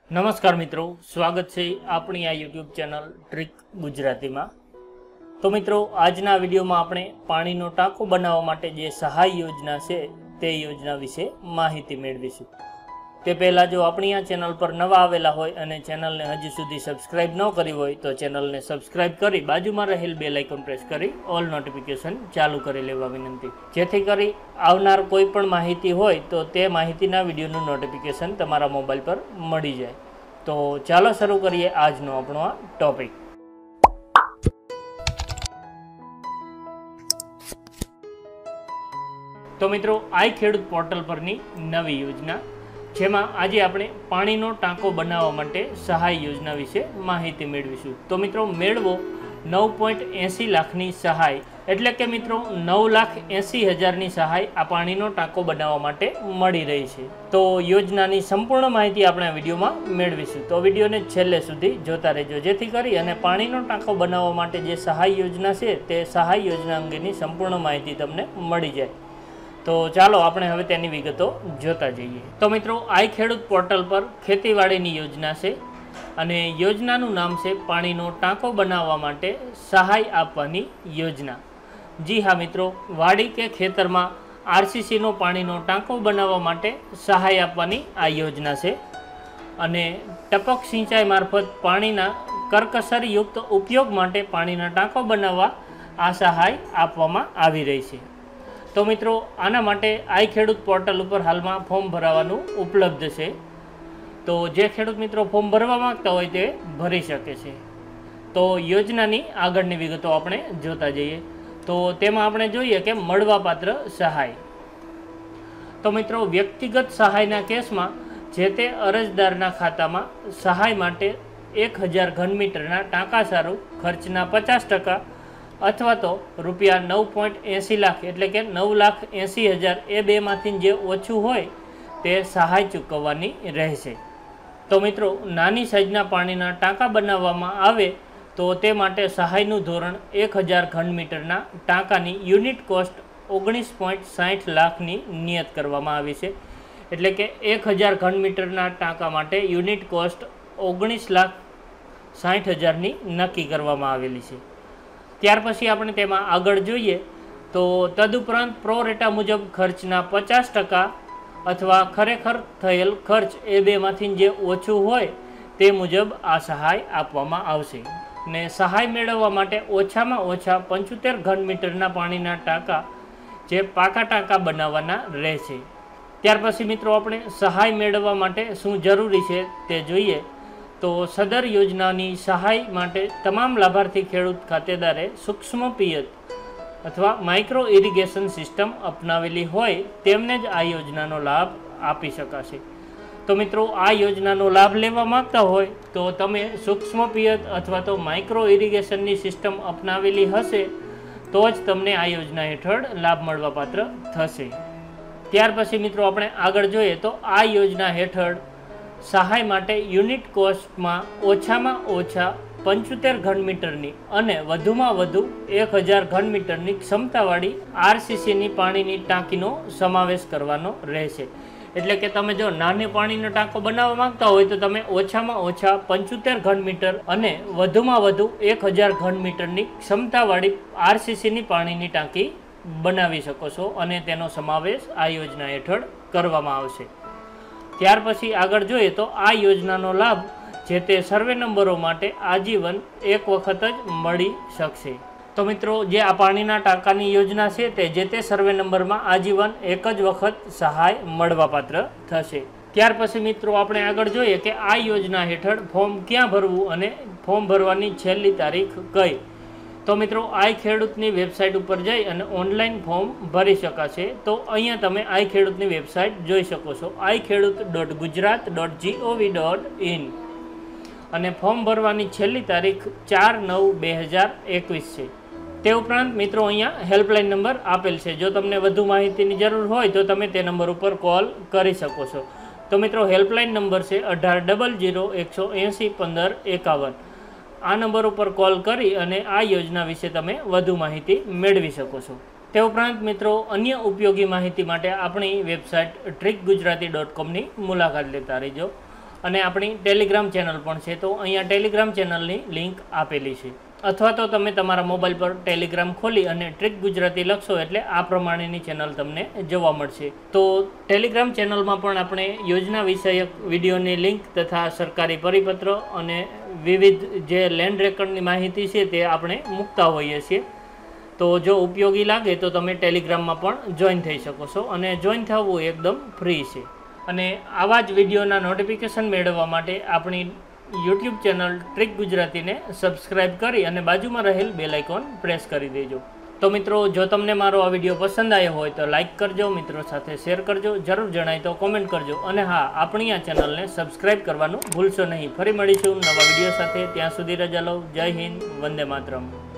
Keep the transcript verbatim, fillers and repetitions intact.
नमस्कार मित्रों, स्वागत है अपनी आ यूट्यूब चैनल ट्रिक गुजराती में। तो मित्रों, आजना विडियो में आपणे पाणीनो टाँको बनाववा माटे जे सहाय योजना है ते योजना विषे माहिती मेळवीशुं। ते पहला जो अपनी आ चैनल पर नवा आवेला होय अने चैनल ने हजी सुधी सब्सक्राइब न करी होय तो चैनल ने सब्सक्राइब करी बाजू में रहेल बेल आइकन प्रेस करी ऑल नोटिफिकेशन चालू करी लेवा विनंती, जेथी करी आवनार कोई पण माहिती होय तो ते माहितीना विडियोनुं नोटिफिकेशन तमारा मोबाइल पर मळी जाए। तो चालो शुरू करिए आजनो आपणो आ टॉपिक। तो मित्रों, आई खेडूत पोर्टल परनी नवी योजना जेमां आजे आपणे पाणीनो टाँको बनाववा माटे सहाय योजना विषे माहिती मेळवीशुं। तो मित्रों, मेळवो नौ पॉइंट एसी लाखनी सहाय एटले के मित्रों नौ लाख एसी हजारनी सहाय आ पाणीनो टाँको बनाववा माटे मळी रही छे। तो योजनानी संपूर्ण माहिती आपणे आ विडियोमां मेळवीशुं। तो विडियोने छेल्ले सुधी जोता रहेजो, जेथी करी अने पाणीनो टाँको बनाववा माटे जे सहाय योजना छे ते सहाय योजना अंगेनी संपूर्ण माहिती तमने मळी जाय। तो चालो આપણે હવે તેની વિગતો જોતા જઈએ। તો મિત્રો, આઈ ખેડૂત પોર્ટલ પર ખેતીવાડીની યોજના છે અને યોજનાનું નામ છે પાણીનો ટાંકો બનાવવા માટે સહાય આપવાની યોજના। જી હા મિત્રો, વાડી કે ખેતરમાં આરસીસીનો પાણીનો ટાંકો બનાવવા માટે સહાય આપવાની આ યોજના છે અને ટપક સિંચાઈ મારફત પાણીના કરકસરયુક્ત ઉપયોગ માટે પાણીના ટાંકો બનાવવા આ સહાય આપવામાં આવી રહી છે। तो मित्रों, आना माटे आई खेडूत पोर्टल पर हाल में फॉर्म भरावानुं उपलब्ध है। तो जे खेडूत मित्रों फॉर्म भरवा मांगता होय ते भरी शके छे। तो योजनानी आगळनी विगतो आपणे जोता जईए। तो तेमां आपणे जोईए के मळवापात्र सहाय। तो मित्रों, व्यक्तिगत सहायना केसमां जे ते अरजदारना खातामां सहाय माटे एक हज़ार घनमीटरना टाँका सारू खर्चना पचास टका अथवा तो रुपया नौ पॉइंट एसी लाख एटले के नौ लाख एसी हज़ार ए बे मांथी जे ओछुं होय ते सहाय चूकववानी रहेशे। तो मित्रों, नानी साइजना पाणीना टाँका बनाववामां आवे तो ते माटे सहायनुं धोरण एक हज़ार घनमीटरना टाँकानी यूनिट कोस्ट ओगनीस पॉइंट साठ लाखनी नियत करवामां आवी छे। एटले के एक हज़ार घनमीटरना टाँका माटे यूनिट कोस्ट ओगनीस लाख साठ हज़ारनी नक्की करवामां आवेली छे। त्यार पछी आपणे तेमां आगळ जोईए तो तदुपरांत प्रोरेटा मुजब खर्चना पचास टका अथवा खरेखर थयेल खर्च ए बेमांथी जे ओछुं होय ते मुजब आ सहाय आपवामां आवशे ने सहाय मेळववा माटे ओछामां ओछा पंचोतेर घनमीटरना पाणीना टाँका जे पाका टाँका बनाववाना रहेशे। त्यार पछी मित्रों आपणे सहाय मेळववा माटे शुं जरूरी छे ते जोईए। तो सदर योजनानी सहाय माटे तमाम लाभार्थी खेडूत खातेदारे सूक्ष्म पियत अथवा माइक्रो इरिगेशन सिस्टम अपनावेली होय तेमने ज आ योजनानो लाभ आपी शकाशे। तो मित्रों, आ योजनानो लाभ लेवा मांगता होय तो तमे सूक्ष्म पियत अथवा तो माइक्रो इरिगेशननी सिस्टम अपनावेली हशे तो ज तमने आ योजना हेठळ लाभ मळवापात्र थशे। त्यार पछी मित्रों आपणे आगळ जोईए तो आ योजना हेठळ सहाय माटे यूनिट कोस्ट में ओछामां ओछा पंचोतेर घनमीटरनी अने वधुमां वधु एक हज़ार घनमीटरनी क्षमतावाળી आरसीसीनी पाणीनी टाँकीनो समावेश करवानो रहेशे। एटले के तमे जो नानी पाणीनो टाँको बनाववा मांगता होय तो तमे ओछामां ओछा पंचोतेर घनमीटर अने वधुमां वधु एक हज़ार घनमीटरनी क्षमतावाળી आरसीसीनी पाणीनी टाँकी बनावी शको छो अने तेनो समावेश आ योजना हेठळ करवामां आवशे। त्यार पछी आगळ जोईए तो आ योजनानो लाभ जे ते सर्वे नंबरो माटे आजीवन एक वखत ज मळी शकशे। तो मित्रों, जे आ पाणीना टाँकानी योजना छे ते जे ते सर्वे नंबरमां आजीवन एक ज वखत सहाय मळवापात्र थशे। त्यार पछी मित्रों आपणे आगळ जोईए के आ योजना हेठळ फॉर्म क्यां भरवुं अने फॉर्म भरवानी छेल्ली तारीख कई। तो मित्रों, आई खेडूतनी वेबसाइट पर जई अने ऑनलाइन फॉर्म भरी शकाशे। तो अहींया तमे आई खेडूतनी वेबसाइट जोई शको छो I Khedut dot Gujarat dot GOV dot in अने फॉर्म भरवानी छेल्ली तारीख चार नौ बे हज़ार एकवीस छे। ते उपरांत मित्रों अहींया हेल्पलाइन नंबर आपेल छे, जो तमने वधु माहितीनी जरूर होय तो तमे ते नंबर पर कॉल करी शको छो। तो मित्रों हेल्पलाइन नंबर छे अठार डबल जीरो एक सौ एसी पंदर एकावन। आ नंबर पर कॉल करी अने आ योजना विषे तमे वधु माहिती मेळवी शको छो। તે ઉપરાંત મિત્રો અન્ય ઉપયોગી માહિતી માટે આપણી વેબસાઇટ ટ્રીક ગુજરાતી ડોટ કોમની મુલાકાત લેતા રહેજો। અને આપણી ટેલિગ્રામ ચેનલ પણ છે, તો અહીંયા ટેલિગ્રામ ચેનલની લિંક આપેલી છે. અથવા તો તમે તમારા મોબાઈલ પર ટેલિગ્રામ ખોલી અને ટ્રીક ગુજરાતી લખશો એટલે આ પ્રમાણેની ચેનલ તમને જોવા મળશે. તો ટેલિગ્રામ ચેનલમાં પણ આપણે યોજના વિષયક વિડીયોની લિંક તથા સરકારી પરિપત્ર અને વિવિધ જે લેન્ડ રેકર્ડની માહિતી છે તે આપણે મૂકતા હોઈએ છીએ. તો જો ઉપયોગી લાગે તો તમે ટેલિગ્રામમાં પણ જોઈન થઈ શકો છો, અને જોઈન થવું એકદમ ફ્રી છે. અને આવા જ વિડીયોના નોટિફિકેશન મેળવવા માટે આપણી યુટ્યુબ ચેનલ ટ્રીક ગુજરાતીને સબસ્ક્રાઈબ કરી અને બાજુમાં રહેલ બેલ આઇકોન પ્રેસ કરી દેજો. તો મિત્રો, જો તમને મારો આ વિડીયો પસંદ આવ્યો હોય તો લાઇક કરજો, મિત્રો સાથે શેર કરજો, જરૂર જણાય તો કોમેન્ટ કરજો, અને હા, આપણી આ ચેનલને સબસ્ક્રાઈબ કરવાનું ભૂલશો નહીં. ફરી મળીશું નવા વિડીયો સાથે. ત્યાં સુધી રજા લો. જય હિન્દ, વંદે માતરમ.